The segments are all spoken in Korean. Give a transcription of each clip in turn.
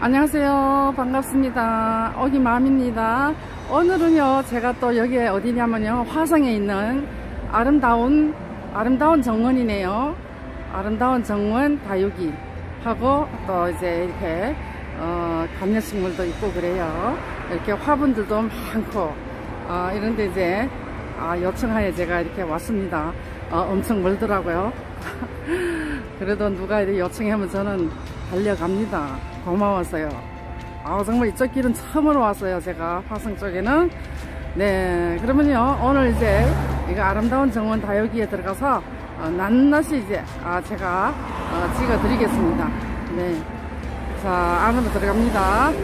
안녕하세요. 반갑습니다. 어기맘입니다. 오늘은요, 제가 또 여기에 어디냐면요, 화성에 있는 아름다운 정원이네요. 아름다운 정원 다육이 하고 또 이제 이렇게 관여식물도 있고 그래요. 이렇게 화분들도 많고 이런데 이제 요청하에 제가 이렇게 왔습니다. 엄청 멀더라고요. 그래도 누가 이렇게 요청하면 저는 달려갑니다. 고마웠어요. 정말 이쪽 길은 처음으로 왔어요. 제가 화성 쪽에는. 네, 그러면요, 오늘 이제 이거 아름다운 정원 다육이에 들어가서 낱낱이 이제 제가 찍어 드리겠습니다. 네, 자, 안으로 들어갑니다.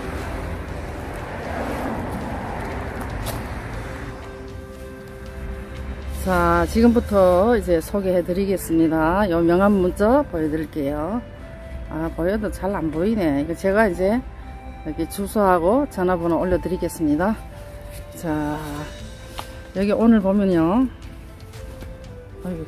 자, 지금부터 이제 소개해 드리겠습니다. 요 명함 먼저 보여드릴게요. 보여도 잘 안 보이네. 이거 제가 이제 여기 주소하고 전화번호 올려드리겠습니다. 자, 여기 오늘 보면요, 아이고,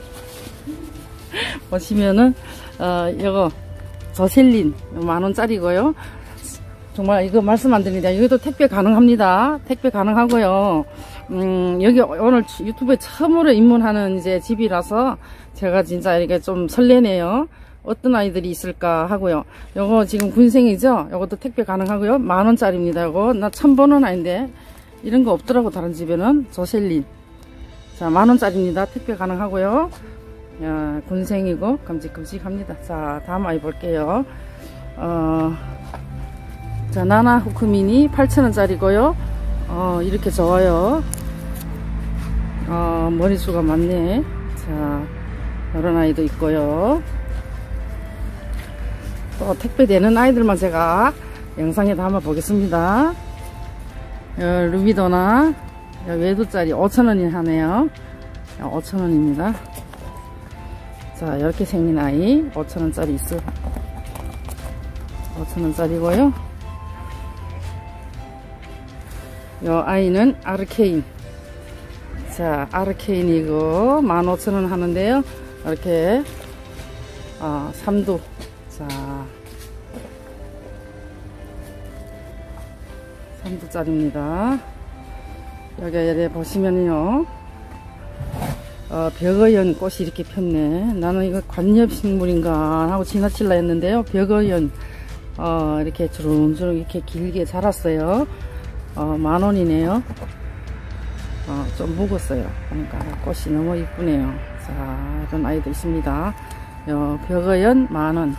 보시면은 이거 저셀린 10,000원짜리고요. 정말 이거 말씀 안 드립니다. 여기도 택배 가능합니다. 택배 가능하고요. 여기 오늘 유튜브에 처음으로 입문하는 이제 집이라서 제가 진짜 이렇게 좀 설레네요. 어떤 아이들이 있을까 하고요. 요거 지금 군생이죠? 요것도 택배 가능하고요. 10,000원짜리입니다. 요거 나 처음 보는 아이인데 이런 거 없더라고, 다른 집에는. 조셀린. 자, 10,000원짜리입니다. 택배 가능하고요. 야, 군생이고 큼직큼직합니다. 자, 다음 아이 볼게요. 자, 나나 후크미니 8,000원짜리고요. 이렇게 좋아요. 머리수가 많네. 자, 이런 아이도 있고요. 또 택배 되는 아이들만 제가 영상에 담아 보겠습니다. 루비도나 외도짜리 5,000원이 하네요. 5,000원입니다. 자, 이렇게 생긴 아이 5,000원짜리 있어. 5,000원짜리고요. 요 아이는 아르케인. 자, 아르케인이고 15,000원 하는데요. 이렇게 3두. 자, 3두짜리입니다. 여기 보시면요, 벽어연 꽃이 이렇게 폈네. 나는 이거 관엽식물인가 하고 지나칠라 했는데요. 벽어연 이렇게 주렁주렁 이렇게 길게 자랐어요. 10,000원이네요. 좀 묵었어요. 그러니까 꽃이 너무 이쁘네요. 자, 이런 아이도 있습니다. 벽어연 10,000원.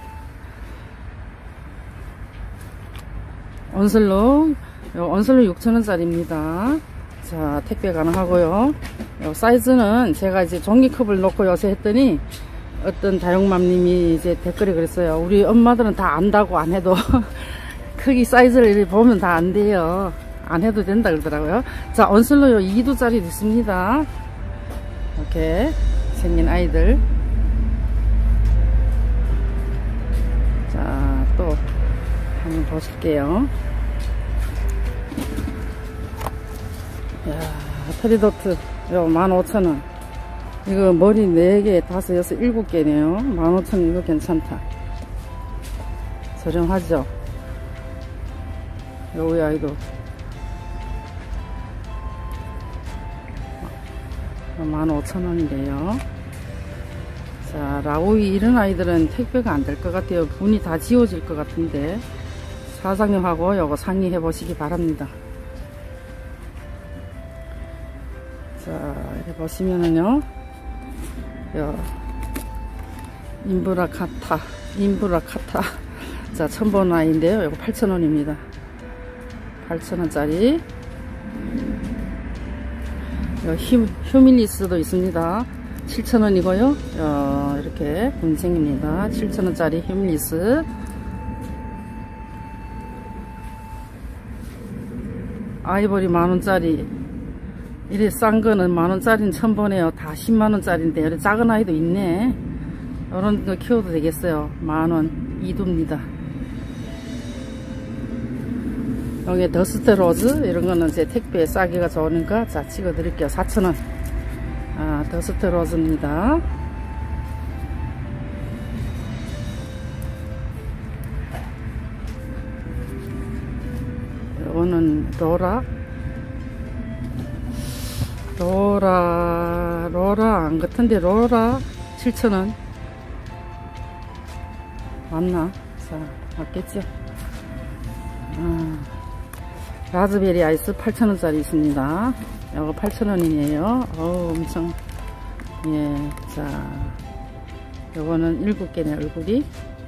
온슬로 6,000원짜리입니다. 자, 택배 가능하고요. 사이즈는 제가 이제 종이컵을 놓고 요새 했더니 어떤 다육맘님이 이제 댓글에 그랬어요. 우리 엄마들은 다 안다고 안 해도 크기 사이즈를 보면 다 안 돼요. 안 해도 된다 그러더라고요. 자, 온슬로 2두짜리 있습니다. 이렇게 생긴 아이들. 자, 또 한번 보실게요. 야, 페리도트 요 15,000원. 이거 머리 4개, 5, 6, 7개네요 15,000원. 이거 괜찮다. 저렴하죠. 요 아이도 15,000원인데요 자, 라우이 이런 아이들은 택배가 안 될 것 같아요. 분이 다 지워질 것 같은데 사장님하고 요거 상의해 보시기 바랍니다. 자, 이렇게 보시면은요, 인브라카타. 자, 처음 보는 아이인데요. 요거 8,000원입니다. 8,000원짜리. 휴밀리스도 있습니다. 7,000원이고요. 이렇게 군생입니다. 7,000원짜리 휴밀리스. 아이보리 10,000원짜리. 이래 싼 거는 10,000원짜리는 처음 보네요. 다 100,000원짜리인데 이렇게 작은 아이도 있네. 이런 거 키워도 되겠어요. 10,000원 2두입니다. 여기 더스트 로즈 이런 거는 제 택배에 싸기가 좋으니까 자, 찍어 드릴게요. 4,000원. 더스트 로즈입니다. 요거는 로라 안 같은데 로라 7,000원 맞나? 자, 맞겠죠? 라즈베리 아이스 8,000원짜리 있습니다. 요거 8,000원이네요. 엄청, 예, 자, 요거는 7개네, 얼굴이.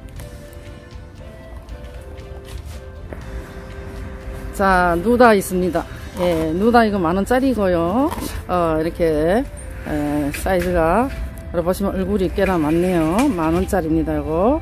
자, 누다 있습니다. 예, 누다 이거 10,000원짜리고요. 이렇게, 사이즈가, 여러분 보시면 얼굴이 꽤나 많네요. 10,000원짜리입니다, 이거.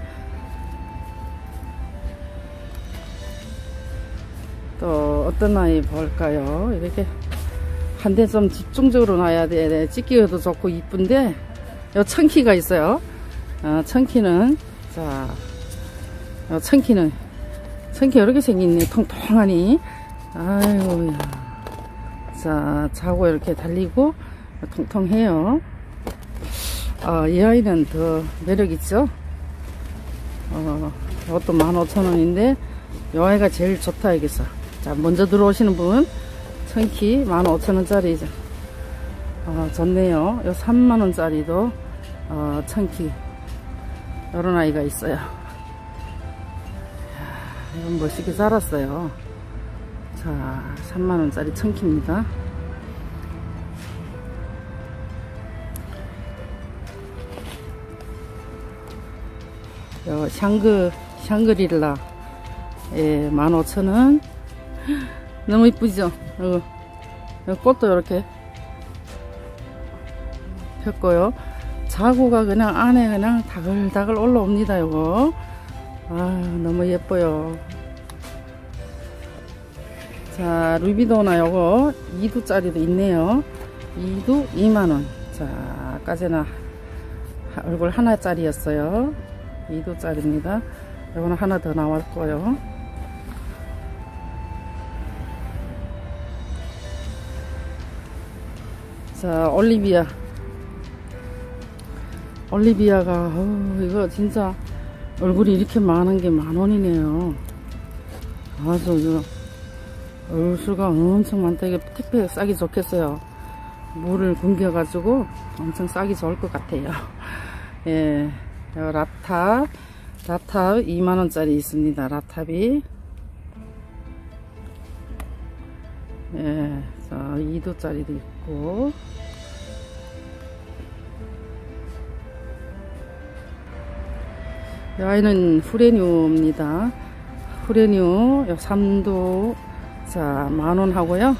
또 어떤 아이 볼까요? 이렇게 한 대 좀 집중적으로 놔야 돼. 찍기에도 좋고 이쁜데 요 청키가 있어요. 청키는 자, 청키 이렇게 생겼네. 통통하니. 아이고야. 자, 자고 이렇게 달리고 통통해요. 이 아이는 더 매력있죠? 이것도 15,000원인데 이 아이가 제일 좋다 이겠어. 자, 먼저 들어오시는 분 청키 15,000원짜리죠. 좋네요. 요 30,000원짜리도 청키 요런 아이가 있어요. 이건 멋있게 자랐어요. 자, 30,000원짜리 청키입니다. 요 샹그릴라, 예, 15,000원. 너무 이쁘죠? 꽃도 이렇게 폈고요. 자구가 그냥 안에 그냥 다글다글 올라옵니다. 요거 너무 예뻐요. 자, 루비도나 요거 2두짜리도 있네요. 2두 2만원. 자, 아까 전에 얼굴 하나짜리였어요. 2두짜리입니다. 요거는 하나 더 나왔고요. 자, 올리비아가 이거 진짜 얼굴이 이렇게 많은 게 10,000원이네요. 아주 이거 얼굴수가 엄청 많다. 이게 택배 싸기 좋겠어요. 물을 굶겨 가지고 엄청 싸기 좋을 것 같아요. 예, 라탑 2만원짜리 있습니다. 라탑이, 예, 자, 2두짜리도 있고. 이 아이는 후레뉴입니다. 후레뉴 3두, 자, 10,000원 하고요.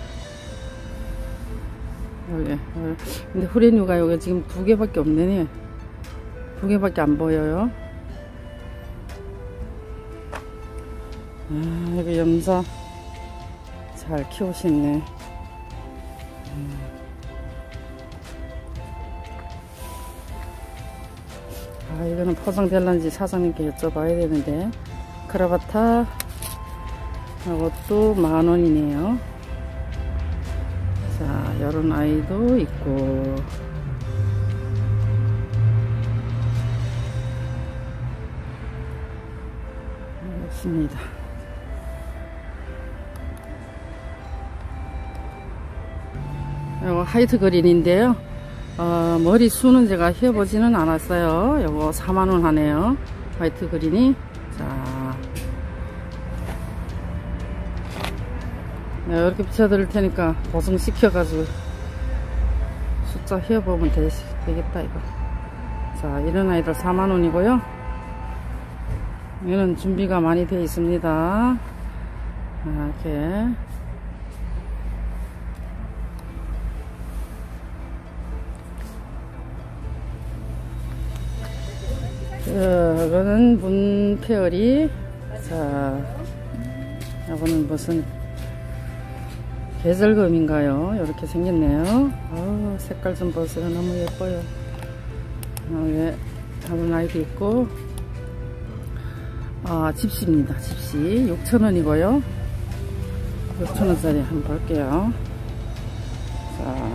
여기, 근데 후레뉴가 여기 지금 2개밖에 없네. 2개밖에 안 보여요. 여기 염자 잘 키우시네. 이거는 포장될런지 사장님께 여쭤봐야 되는데. 크라바타 이것도 10,000원이네요. 자, 요런 아이도 있고. 있습니다. 요거 하이트 그린인데요. 머리 수는 제가 해보지는 않았어요. 요거 40,000원 하네요. 화이트 그린이. 자, 네, 이렇게 붙여드릴 테니까 보송시켜가지고 숫자 해보면 되겠다 이거. 자, 이런 아이들 40,000원이고요. 얘는 준비가 많이 되어 있습니다. 이렇게. 이거는 문페어리. 자, 이거는 무슨 계절금인가요? 이렇게 생겼네요. 색깔 좀 보세요. 너무 예뻐요. 여기 다른 아이도 있고. 집시입니다. 집시 6,000원이고요. 6,000원짜리 한번 볼게요. 자,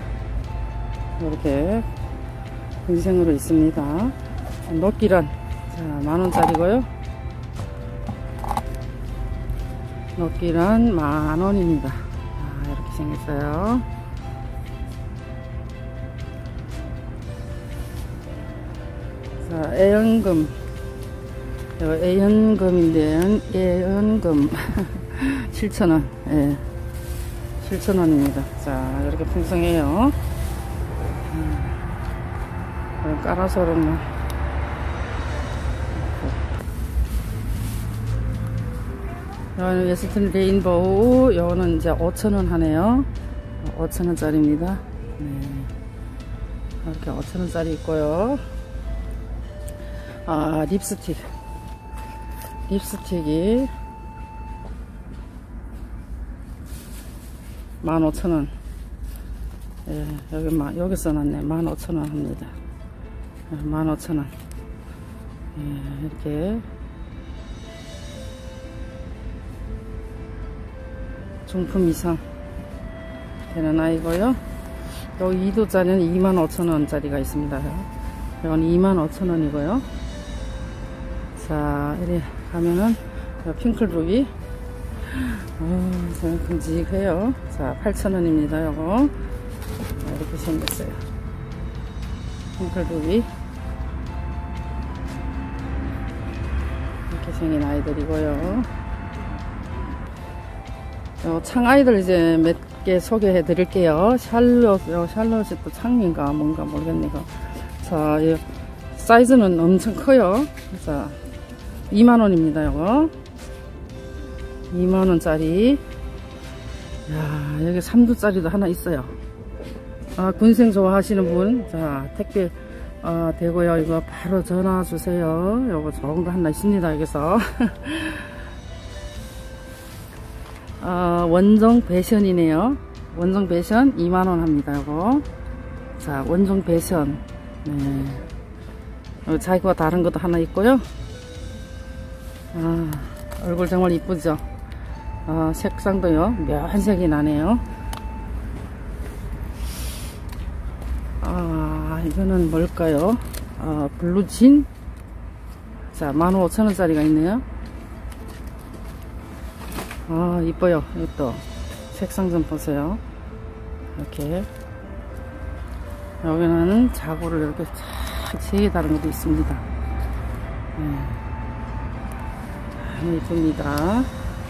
이렇게 인생으로 있습니다. 녹기란, 자, 10,000원짜리고요. 녹기란 10,000원입니다. 이렇게 생겼어요. 자, 애연금. 이거 애연금인데, 애연금. 7,000원. 예. 7,000원입니다. 자, 이렇게 풍성해요. 깔아서는 이거는 웨스턴 레인보우. 이거는 이제 5,000원 하네요. 5,000원짜리입니다. 네. 이렇게 5,000원짜리 있고요. 립스틱. 립스틱이 15,000원. 예, 여기 써놨네. 15,000원 합니다. 15,000원. 예, 이렇게. 중품 이상 되는 아이고요. 여기 2도짜리는 25,000원짜리가 있습니다. 이건 25,000원이고요. 자, 이리 가면은 핑클루비. 참 큼직해요. 자, 8,000원입니다. 요거 이렇게 생겼어요. 핑클루비. 이렇게 생긴 아이들이고요. 창아이들 이제 몇 개 소개해 드릴게요. 샬롯이 또 창인가 뭔가 모르겠네. 자, 이 사이즈는 엄청 커요. 자, 20,000원입니다. 요거 20,000원짜리. 야, 여기 3두짜리도 하나 있어요. 군생 좋아하시는 분, 자, 택배 되고요. 이거 바로 전화 주세요. 요거 좋은 거 하나 있습니다. 여기서. 원종 배션이네요. 원종 배션 20,000원 합니다. 요거. 자, 원종 배션. 네. 자기와 다른 것도 하나 있고요. 얼굴 정말 이쁘죠? 색상도요. 묘한색이 나네요. 이거는 뭘까요? 블루진. 자, 15,000원짜리가 있네요. 이뻐요. 이것도 색상 좀 보세요. 이렇게 여기는 자구를 이렇게 세 다른 것도 있습니다. 네. 이쁩니다.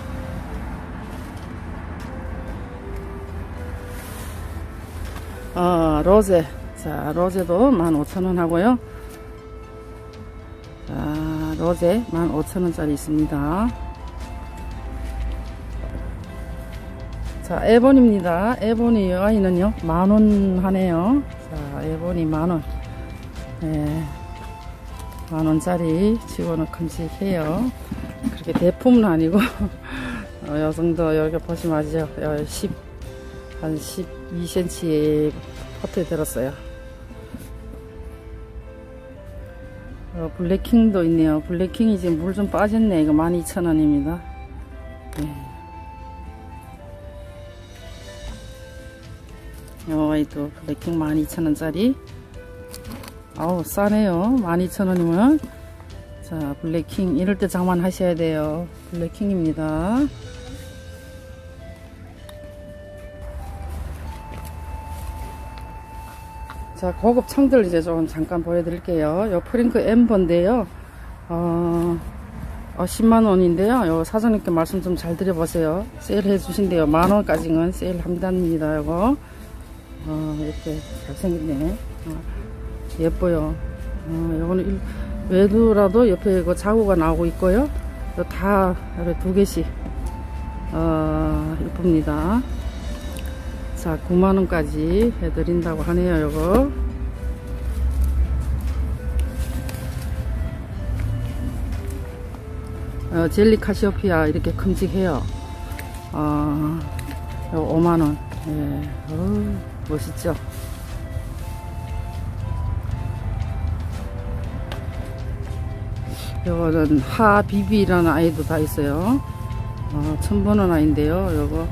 로제. 자, 로제도 15,000원 하고요. 자, 로제 15,000원짜리 있습니다. 자, 에본입니다. 에본이 이 아이는요 10,000원 하네요. 자, 에본이 10,000원. 네, 10,000원짜리 치고는 큼직해요. 그렇게 대품은 아니고 요 정도. 여기 보시면 아시죠? 한 12cm의 퍼트에 들었어요. 블랙킹도 있네요. 블랙킹이 지금 물 좀 빠졌네. 이거 12,000원입니다. 네. 또 블랙킹 12,000원짜리. 아우, 싸네요. 12,000원이면. 자, 블랙킹 이럴 때 장만하셔야 돼요. 블랙킹입니다. 자, 고급 창들 이제 좀 잠깐 보여드릴게요. 요 프링크 엠버인데요. 10만원인데요. 요 사장님께 말씀 좀 잘 드려보세요. 세일 해주신대요. 10,000원까지는 세일 한답니다. 요거. 이렇게 잘생겼네. 예뻐요. 요거는 외두라도 옆에 이거 자구가 나오고 있고요. 다 이렇게 2개씩 이쁩니다. 자, 90,000원까지 해드린다고 하네요. 요거. 젤리 카시오피아 이렇게 큼직해요. 50,000원. 예. 멋있죠? 요거는 하비비라는 아이도 다 있어요. 1,000원 아이인데요. 요거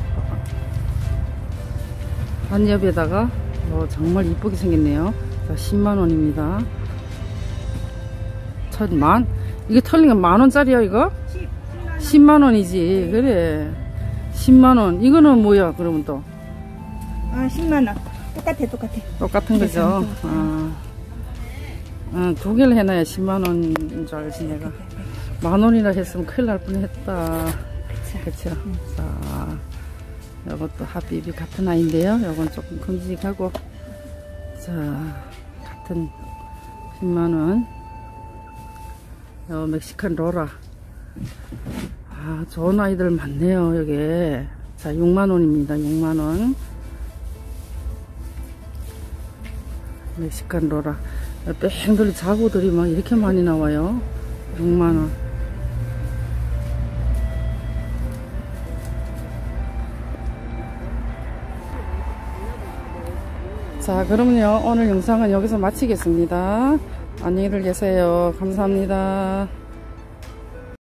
한엽에다가 정말 이쁘게 생겼네요. 자, 100,000원입니다. 이게 털린 게 10,000원짜리야 이거? 10만원이지. 그래. 10만원. 이거는 뭐야, 그러면 또? 아, 10만원. 똑같아. 똑같은 거죠? 두 개를 해놔야 10만원인 줄 알지, 내가. 만원이나 했으면 큰일 날 뻔 했다. 그쵸? 자, 요것도 하비비 같은 아이인데요. 요건 조금 큼직하고. 자, 같은 10만원. 요 멕시칸 로라. 아, 좋은 아이들 많네요, 여기. 자, 6만원입니다. 6만원. 멕시칸 로라. 뺑돌이 자구들이 막 이렇게 많이 나와요. 6만원. 자, 그러면요, 오늘 영상은 여기서 마치겠습니다. 안녕히들 계세요. 감사합니다.